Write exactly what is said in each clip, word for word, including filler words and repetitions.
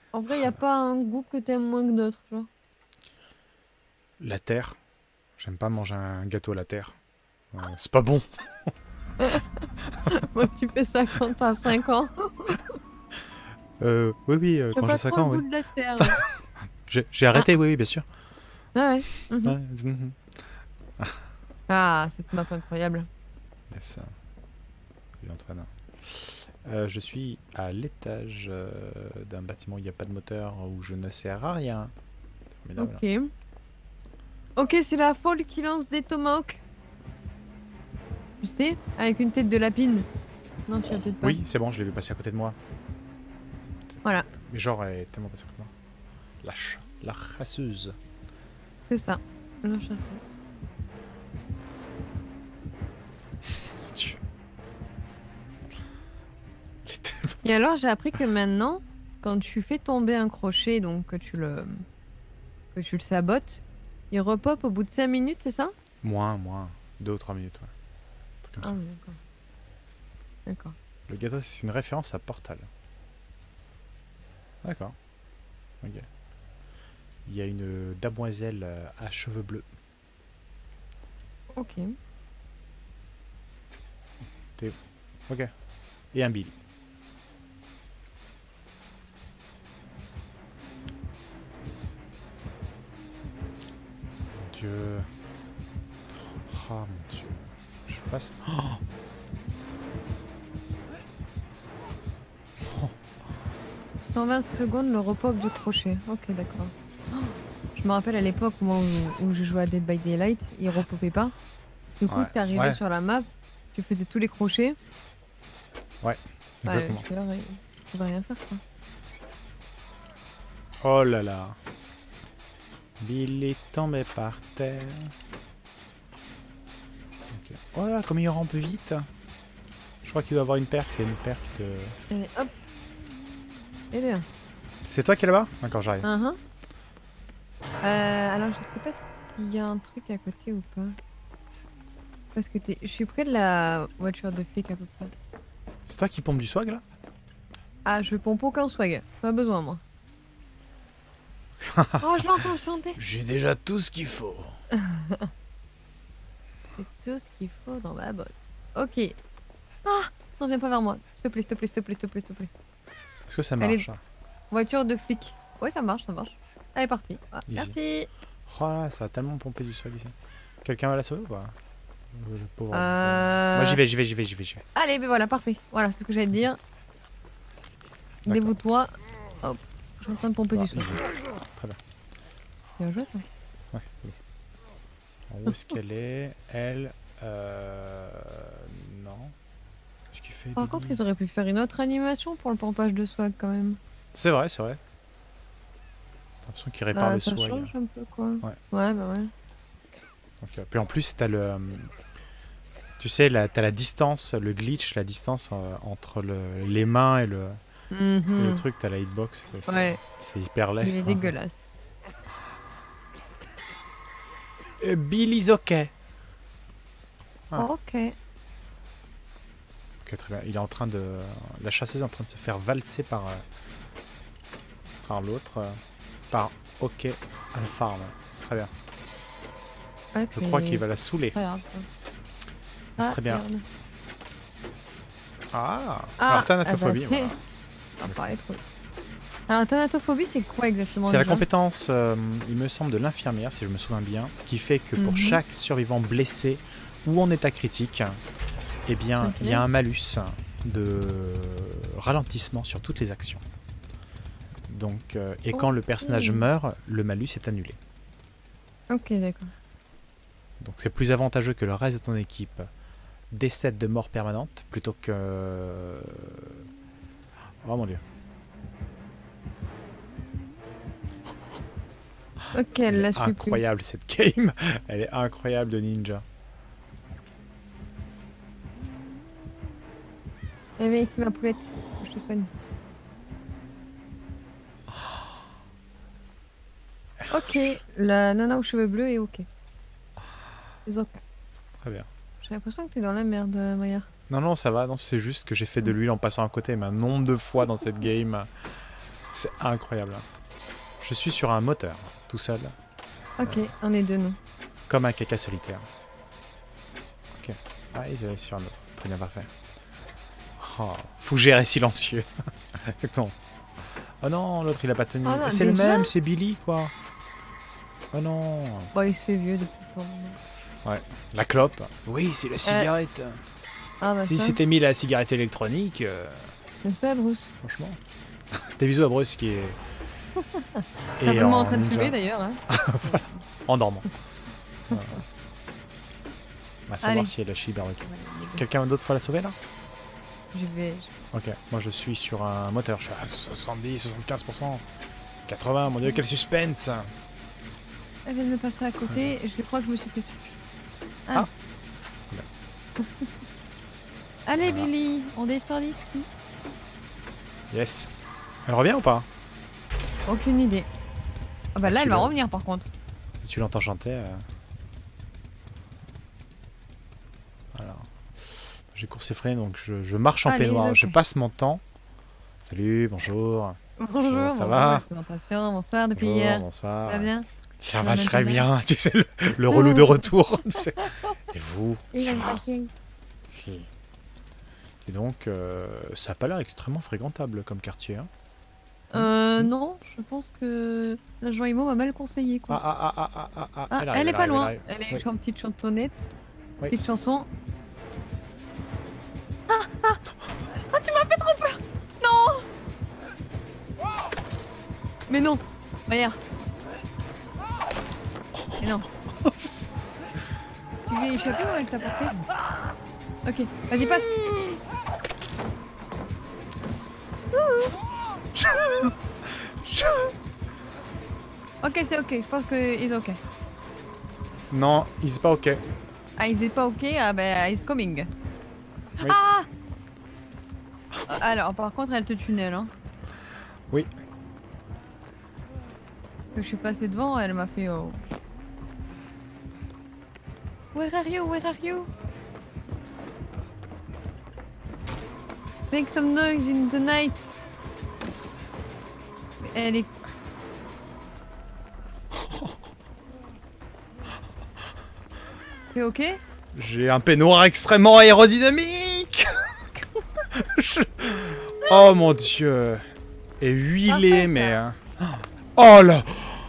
En vrai, y a pas un goût que t'aimes moins que d'autres, genre. La terre. J'aime pas manger un gâteau à la terre. Euh, c'est pas bon. Moi, tu fais ça quand t'as cinq ans. Euh, oui, oui, euh, J'ai quand j'ai pas cinq trop le ans, oui. goût de la terre. J'ai Ah, arrêté, oui, oui, bien sûr. ah ouais. Mhm. Ouais, mhm. Ah, cette map incroyable. Yes. Oui, Antoine. Euh, je suis à l'étage euh, d'un bâtiment où il n'y a pas de moteur, où je ne sers à rien. Formidable. Ok. Ok, c'est la folle qui lance des tomahawks. Tu sais, avec une tête de lapine. Non, tu l'as peut-être pas. Oui, c'est bon, je l'ai vu passer à côté de moi. Voilà, Mais genre, elle est tellement passée à côté de moi. La, ch la chasseuse. c'est ça. La chasseuse. Mon Dieu. Elle est tellement- Et alors, j'ai appris que maintenant, quand tu fais tomber un crochet, donc que tu le, que tu le sabotes, il repop au bout de cinq minutes, c'est ça? Moins, moins. Deux ou trois minutes, ouais. Un truc comme Ah ça. oui, d'accord. D'accord. Le gâteau, c'est une référence à Portal. D'accord. Ok. Il y a une damoiselle euh, à cheveux bleus. Ok. T'es- Ok. Et un Billy. Mon Dieu. Oh mon Dieu. Je passe. Oh. cent vingt secondes, le repop du crochet. Ok, d'accord. Oh, je me rappelle à l'époque moi, où, où je jouais à Dead by Daylight, il repopait pas. Du coup, Ouais, t'arrivais ouais, sur la map, tu faisais tous les crochets. ouais. Bah, Exactement. je veux dire, il pouvait rien faire, quoi. Oh là là. Billy tombé par terre. Ok. Oh là là, comme il rampe vite. Je crois qu'il doit avoir une perque. Il y a une perque de... Allez, hop. Et deux. C'est toi qui es là-bas? D'accord, j'arrive. Uh-huh. Euh, alors, je sais pas s'il y a un truc à côté ou pas. Parce que t'es... je suis près de la voiture de flic à peu près. C'est toi qui pompe du swag là? Ah, je pompe aucun swag. Pas besoin, moi. Oh, je l'entends chanter. J'ai déjà tout ce qu'il faut. C'est tout ce qu'il faut dans ma botte. Ok. Ah, non, viens pas vers moi. S'il te plaît, s'il te plaît, s'il te plaît, s'il te plaît, s'il te plaît. Est-ce que ça Allez, marche? voiture de flic. Ouais, ça marche, ça marche. Allez, parti. Ah, Easy. merci. Oh là, ça a tellement pompé du swag ici. Quelqu'un va la sauver ou pas? Euh, Le pauvre. Moi j'y Euh... vais, j'y vais, j'y vais, j'y vais, j'y vais. Allez, ben voilà, parfait. Voilà, c'est ce que j'allais te dire. D'accord. Dévoue-toi. Hop. Je suis en train de pomper Ah, du swag. easy. Très bien. Bien joué, ça. Ouais, cool. Alors, où est-ce qu'elle est? Elle. Euh. Non. Qu'est-ce qu'il fait, Par contre, Billy? ils auraient pu faire une autre animation pour le pompage de swag quand même. C'est vrai, c'est vrai. T'as l'impression qu'il répare Là, le ça swag. change un peu, quoi. Ouais. Ouais, bah ouais. Donc, euh, puis en plus, t'as le. euh, Tu sais, là, t'as la distance, le glitch, la distance euh, entre le, les mains et le, et le Mhm. truc, t'as la hitbox. c'est- Ouais, C'est hyper laid. il est dégueulasse. Euh, Billy's ok. Ah, Ok. ok, très bien. Il est en train de. La chasseuse est en train de se faire valser par, euh, par l'autre. euh, par Ok Alfarm. Très bien. Ouais, Je crois qu'il c'est va la saouler. très grave. C'est Ah, très bien. merde. Ah, alors Ah, ah bah, thanatophobie, c'est... voilà. Ça me paraît trop. Alors, thanatophobie, c'est quoi exactement C'est la déjà? compétence, euh, il me semble, de l'infirmière, si je me souviens bien, qui fait que pour Mhm. chaque survivant blessé ou en état critique, eh bien, Ok. il y a un malus de ralentissement sur toutes les actions. Donc, euh, et quand le personnage Ok. meurt, le malus est annulé. Ok, d'accord. Donc c'est plus avantageux que le reste de ton équipe décède de mort permanente plutôt que... Oh mon dieu. Ok, elle Elle est la suit plus. incroyable cette game. Elle est incroyable de ninja. Eh viens ici, ma poulette. Je te soigne. Ok, la nana aux cheveux bleus est ok. C'est ok. Très bien. J'ai l'impression que t'es dans la merde, Maya. Non, non, ça va. Non, c'est juste que j'ai fait de l'huile en passant à côté. Mais un nombre de fois dans cette game, C'est incroyable. Je suis sur un moteur, tout seul. Ok, on est deux, nous. Comme un caca solitaire. Ok. Ah, il est sur un autre. Très bien, parfait. Oh, fougère et silencieux. Exactement. Oh non, l'autre il a pas tenu. Oh non, c'est le déjà même, c'est Billy quoi. Oh non. Bon, il se fait vieux depuis le temps. Ouais. La clope. Oui, c'est la cigarette. Ah bah Si ça. c'était mis la cigarette électronique, euh, N'est-ce pas, Bruce? franchement. Des bisous à Bruce qui est. Simplement en train de ninja. fumer d'ailleurs. Hein. Voilà. En dormant. Voilà. On va savoir Allez. si elle a chi barbecue. Quelqu'un d'autre va la sauver là? Je vais. Ok, moi je suis sur un moteur, je suis à soixante-dix, soixante-quinze pour cent. quatre-vingts, mon dieu, quel suspense! Elle vient de me passer à côté, je crois que je me suis fait dessus. Ah. Allez, Voilà. Billy, on descend d'ici. Yes. Elle revient ou pas? Aucune idée. Ah bah là, Si elle va le- revenir par contre. Si tu l'entends chanter. Euh... Voilà. J'ai course effrénée donc je, je marche en Allez, peignoir. ok. Je passe mon temps. Salut, bonjour. Bonjour, ça bonjour, va présentation, bonsoir depuis Bonjour, hier. bonsoir. Ça va bien? Ça On va a très bien. bien. Tu sais, le, le relou de retour. Tu sais. Et vous? Il Ça a une va passion. Si. Et donc, euh, ça a pas l'air extrêmement fréquentable comme quartier. Hein. Euh, non, je pense que la Joimo m'a mal conseillé quoi. Ah, ah, ah, ah, ah, ah, Ah, elle, elle, arrive, est pas arrive, loin. arrive. Elle est Oui. sur une petite chantonnette. Oui. Petite chanson. Ah, ah, ah, tu m'as fait trop peur. Non. Mais non. Regarde. Mais non. Tu lui as échappé ou elle t'a porté? Ok, vas-y passe. Ok, c'est ok. Je pense que ils ok. Non, il est pas ok. Ah, ils est pas ok. Ah ben, he's coming. Oui. Ah. Euh, Alors, par contre, elle te tunnel, hein. Oui. Que je suis passée devant, elle m'a fait oh. Where are you? Where are you? Make some noise in the night. Mais elle est. C'est ok? J'ai un peignoir extrêmement aérodynamique. Je- Oh mon dieu. Et huilé, Parfait, ça. mais... hein. Oh là.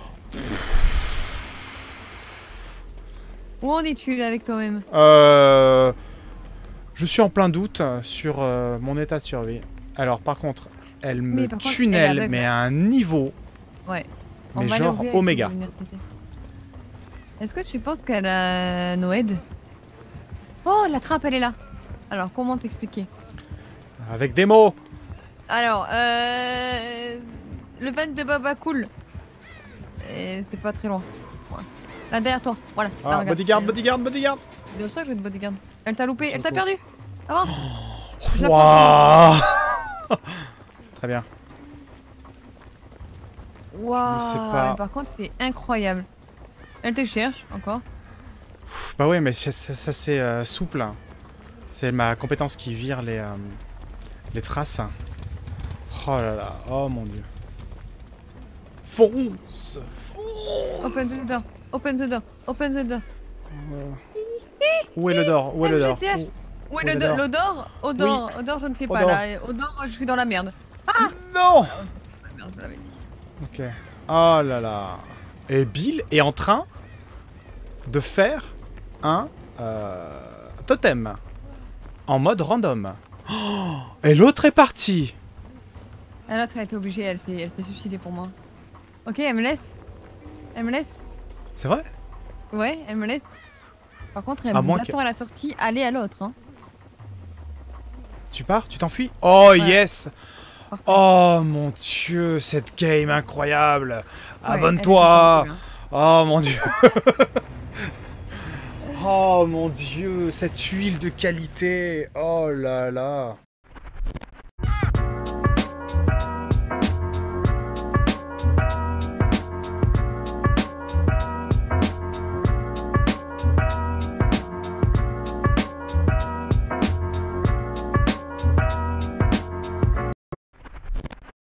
Où en es-tu là avec toi-même? Euh... Je suis en plein doute sur euh, mon état de survie. Alors par contre, elle me Mais par contre, elle est tunnel, aveugle. mais à un niveau... Ouais. Mais va genre l'ouvrir et oméga. tu vas venir t'aider. Est-ce que tu penses qu'elle a Noed? Oh, la trappe, elle est là. Alors, comment t'expliquer? Avec des mots. Alors, euh... le van de Baba Cool. Et c'est pas très loin. Ouais. Là, derrière toi. Voilà. Là, Ah, regarde. bodyguard, bodyguard, bodyguard. Bien sûr que je vais te bodyguard. Elle t'a loupé, Sur elle le t'a coup. perdu. Avance. Je la Waouh. Très bien. Waouh. Je sais pas. Par contre, c'est incroyable. Elle te cherche encore. Pff, Bah ouais, mais ça, ça- ça, c'est euh, souple. C'est ma compétence qui vire les, euh, les traces. Oh là là, oh mon dieu. Fonce, fonce. Open the door. Open the door. Open the door. Euh, Où est le d'or? Où est le d'or? M G T H. Où- Où est Où est le l'odeur do- l'odor? Odor. Odor, je ne sais pas. Odor. Là, odor, je suis dans la merde. Non. La merde, je l'avais dit. Ok. Oh là là. Et Bill est en train de faire un euh, totem en mode random. Oh, et l'autre est parti. Ah, l'autre, elle était obligée, elle s'est elle s'est suicidée pour moi. Ok, elle me laisse. Elle me laisse. C'est vrai? Ouais, elle me laisse. Par contre, elle À me moins attend à la sortie, aller à l'autre. Hein. Tu pars? Tu t'enfuis? Oh Ouais. yes. Parfait. Oh mon dieu, cette game incroyable. Ouais, Abonne-toi. elle était Oh mon dieu. Oh mon dieu, cette huile de qualité. Oh là là.